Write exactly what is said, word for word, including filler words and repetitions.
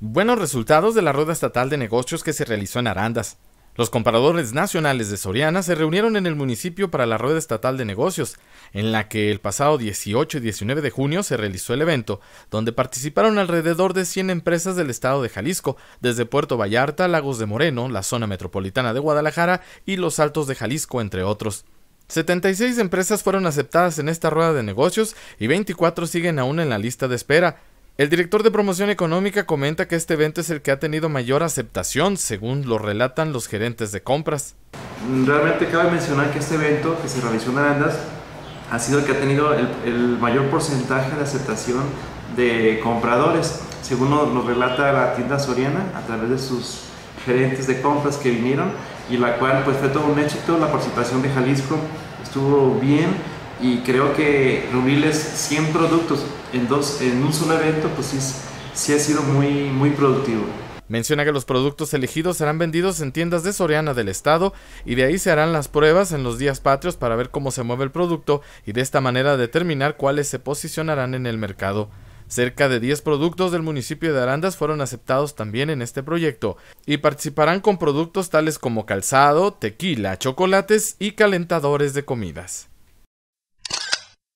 Buenos resultados de la rueda estatal de negocios que se realizó en Arandas. Los compradores nacionales de Soriana se reunieron en el municipio para la rueda estatal de negocios, en la que el pasado dieciocho y diecinueve de junio se realizó el evento, donde participaron alrededor de cien empresas del estado de Jalisco, desde Puerto Vallarta, Lagos de Moreno, la zona metropolitana de Guadalajara y los Altos de Jalisco, entre otros. setenta y seis empresas fueron aceptadas en esta rueda de negocios y veinticuatro siguen aún en la lista de espera. El director de promoción económica comenta que este evento es el que ha tenido mayor aceptación, según lo relatan los gerentes de compras. Realmente cabe mencionar que este evento que se realizó en Arandas ha sido el que ha tenido el, el mayor porcentaje de aceptación de compradores, según nos, nos relata la tienda Soriana a través de sus gerentes de compras que vinieron, y la cual pues fue todo un éxito. La participación de Jalisco estuvo bien, y creo que reunirles cien productos en, dos, en un solo evento pues sí, sí ha sido muy, muy productivo. Menciona que los productos elegidos serán vendidos en tiendas de Soriana del estado y de ahí se harán las pruebas en los días patrios para ver cómo se mueve el producto y de esta manera determinar cuáles se posicionarán en el mercado. Cerca de diez productos del municipio de Arandas fueron aceptados también en este proyecto y participarán con productos tales como calzado, tequila, chocolates y calentadores de comidas.